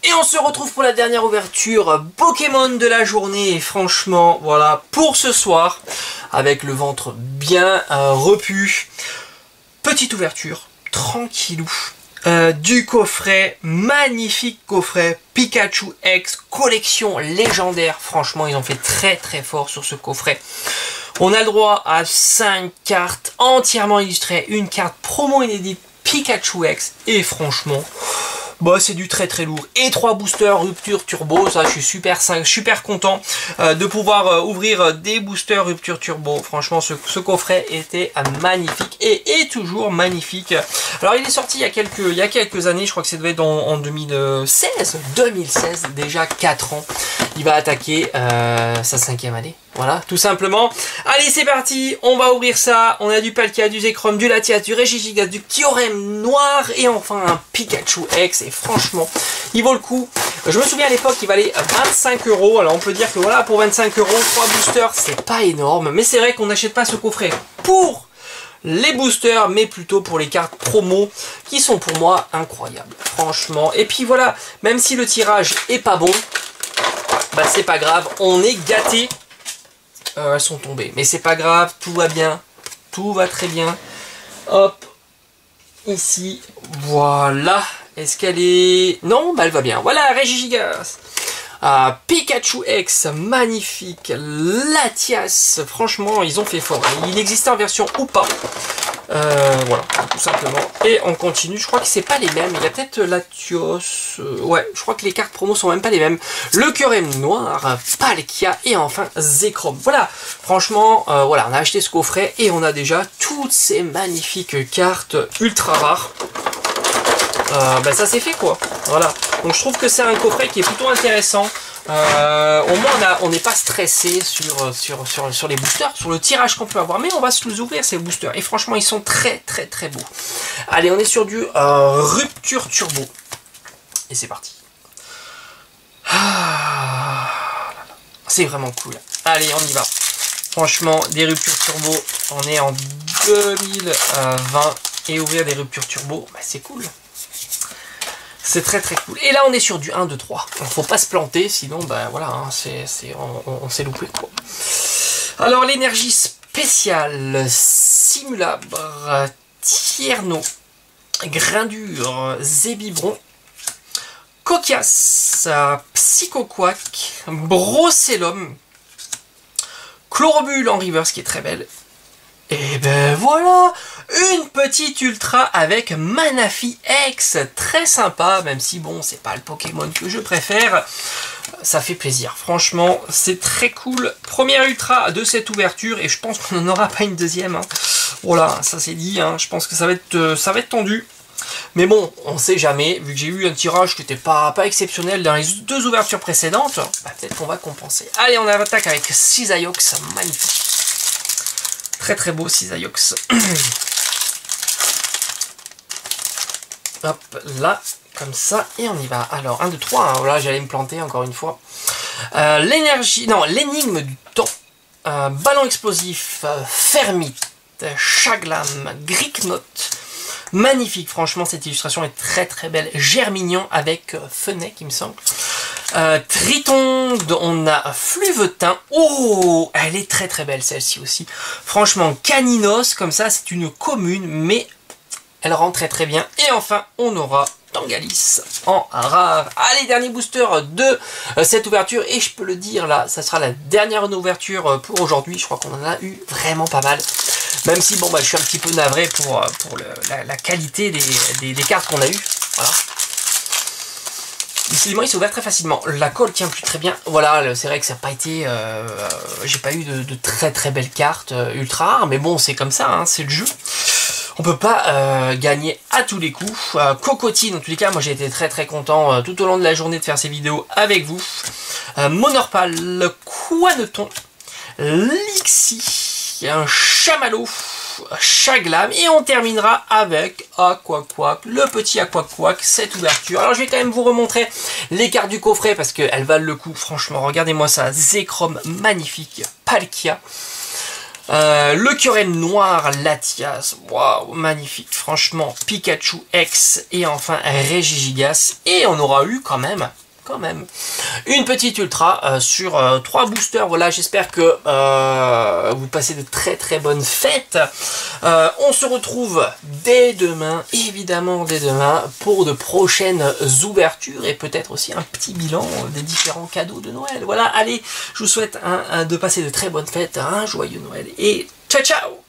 Et on se retrouve pour la dernière ouverture Pokémon de la journée. Et franchement, voilà, pour ce soir, avec le ventre bien repu. Petite ouverture, tranquillou. Du coffret, magnifique coffret Pikachu X collection légendaire. Franchement, ils ont fait très très fort sur ce coffret. On a le droit à 5 cartes entièrement illustrées, une carte promo inédite Pikachu X. Et franchement, bah, c'est du très très lourd. Et 3 boosters rupture turbo, ça je suis super content de pouvoir ouvrir des boosters rupture turbo. Franchement ce coffret était magnifique et est toujours magnifique. Alors il est sorti il y a quelques années, je crois que ça devait être en 2016, déjà 4 ans. Il va attaquer sa 5e année. Voilà, tout simplement. Allez, c'est parti, on va ouvrir ça. On a du Palkia, du Zekrom, du Latias, du Regigigas, du Kyurem noir et enfin un Pikachu X. Et franchement, il vaut le coup. Je me souviens à l'époque, il valait 25 €. Alors on peut dire que voilà, pour 25 €, 3 boosters, c'est pas énorme. Mais c'est vrai qu'on n'achète pas ce coffret pour les boosters, mais plutôt pour les cartes promo qui sont pour moi incroyables. Franchement. Et puis voilà, même si le tirage est pas bon, bah c'est pas grave, on est gâté. Elles sont tombées, mais c'est pas grave, tout va bien, tout va très bien. Hop, ici, voilà. Est-ce qu'elle est... Non, bah elle va bien. Voilà, Regigigas. Pikachu X, magnifique. Latias, franchement, ils ont fait fort. Il existait en version ou pas. Voilà, tout simplement. Et on continue, je crois que c'est pas les mêmes. Il y a peut-être Latios. Ouais, je crois que les cartes promo sont même pas les mêmes. Le Kyurem noir, Palkia et enfin Zekrom. Voilà, franchement, voilà, on a acheté ce coffret et on a déjà toutes ces magnifiques cartes ultra rares. Bah ça c'est fait quoi. Voilà, donc je trouve que c'est un coffret qui est plutôt intéressant. Au moins on n'est pas stressé sur les boosters, sur le tirage qu'on peut avoir, mais on va se les ouvrir ces boosters et franchement ils sont très très très beaux. Allez, on est sur du rupture turbo et c'est parti. C'est vraiment cool. Allez, on y va. Franchement, des ruptures turbo, on est en 2020 et ouvrir des ruptures turbo, bah, c'est cool. C'est très très cool. Et là on est sur du 1, 2, 3. Il ne faut pas se planter, sinon ben voilà, hein, on s'est loupé quoi. Alors l'énergie spéciale, Simulabre, Tierno, Grindure, Zébibron, Coquias, Psychoquack, Brocellum, Chlorobule en reverse qui est très belle. Et ben voilà, une petite ultra avec Manaphy X, très sympa, même si bon, c'est pas le Pokémon que je préfère, ça fait plaisir, franchement, c'est très cool. Première ultra de cette ouverture, et je pense qu'on n'en aura pas une deuxième, hein. Voilà, ça c'est dit, hein. Je pense que ça va être tendu. Mais bon, on sait jamais, vu que j'ai eu un tirage qui n'était pas exceptionnel dans les 2 ouvertures précédentes, bah, peut-être qu'on va compenser. Allez, on attaque avec Cisaiox, magnifique. Très très beau Cisaiox. Hop, là, comme ça, et on y va. Alors, 1, 2, 3, hein, là j'allais me planter encore une fois. L'énigme du temps. Ballon explosif, Fermite, Chaglam, Gricknote. Magnifique, franchement, cette illustration est très très belle. Germignon avec Fenech, il me semble. Triton, on a Fluvetin. Oh, elle est très très belle celle-ci aussi. Franchement, Caninos, comme ça, c'est une commune, mais elle rend très très bien. Et enfin, on aura Tangalis en rare. Allez, dernier booster de cette ouverture. Et je peux le dire, là, ça sera la dernière ouverture pour aujourd'hui. Je crois qu'on en a eu vraiment pas mal. Même si, bon, bah, je suis un petit peu navré pour la qualité des cartes qu'on a eues. Voilà. Décidément, il s'est ouvert très facilement. La colle tient plus très bien. Voilà, c'est vrai que ça n'a pas été... j'ai pas eu de très très belles cartes ultra rares. Mais bon, c'est comme ça, hein, c'est le jeu. On peut pas gagner à tous les coups. Cocotine, en tous les cas, moi j'ai été très très content tout au long de la journée de faire ces vidéos avec vous. Monorpal, Quaneton, Lixie, un Chamallow, Chaglam, et on terminera avec Aquaquack, le petit Aquaquack, cette ouverture. Alors je vais quand même vous remontrer les cartes du coffret parce qu'elles valent le coup, franchement, regardez-moi ça. Zekrom, magnifique, Palkia. Le Kyurem noir Latias, waouh, magnifique, franchement, Pikachu X et enfin Regigigas. Et on aura eu quand même une petite ultra sur 3 boosters. Voilà, j'espère que vous passez de très bonnes fêtes. On se retrouve dès demain, évidemment dès demain, pour de prochaines ouvertures et peut-être aussi un petit bilan des différents cadeaux de Noël. Voilà, allez, je vous souhaite de passer de très bonnes fêtes, un joyeux Noël et ciao ciao.